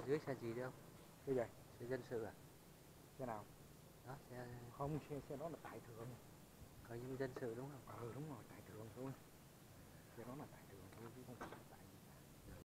dưới xe gì đâu? Cái gì? Xe dân sự à? Xe nào? Đó, xe Không, xe đó là tại thượng. có những dân sự đúng không? Đúng rồi, tại thượng thôi. Xe đó là tại thượng thôi chứ không phải tại